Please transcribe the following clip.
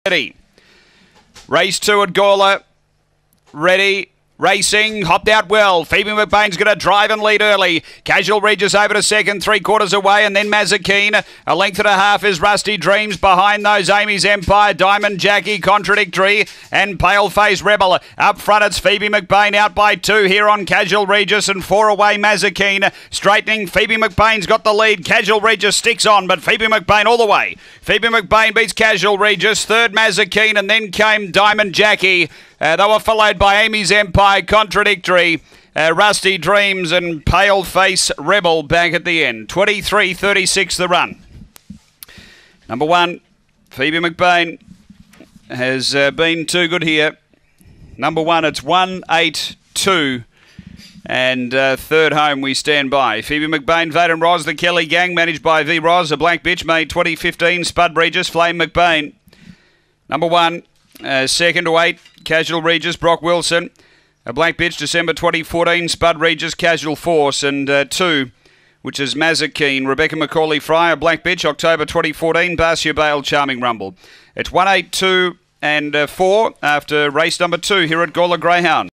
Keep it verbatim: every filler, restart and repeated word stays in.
Ready. Race two at Gawler. Ready. Racing, hopped out well. Phoebe McBain's going to drive and lead early. Casual Regis over to second, three quarters away, and then Mazikeen. A length and a half is Rusty Dreams. Behind those, Amy's Empire, Diamond Jackie, Contradictory, and Paleface Rebel. Up front, it's Phoebe McBain out by two here on Casual Regis, and four away Mazikeen. Straightening, Phoebe McBain's got the lead. Casual Regis sticks on, but Phoebe McBain all the way. Phoebe McBain beats Casual Regis. Third Mazikeen, and then came Diamond Jackie. Uh, they were followed by Amy's Empire, Contradictory, uh, Rusty Dreams, and Paleface Rebel back at the end. twenty-three thirty-six the run. Number one, Phoebe McBain has uh, been too good here. Number one, it's one eight two. And uh, third home, we stand by. Phoebe McBain, Vaden Roz, the Kelly Gang, managed by V. Roz, a Black Bitch, May twenty fifteen, Spud Regis, Flame McBain. Number one, uh, second to eight, Casual Regis, Brock Wilson. A Black Bitch, December twenty fourteen, Spud Regis, Casual Force. And uh, two, which is Mazikeen, Rebecca McCauley Fryer, Black Bitch, October twenty fourteen, Barcia Bale, Charming Rumble. It's one eight two and uh, four after race number two here at Gawler Greyhound.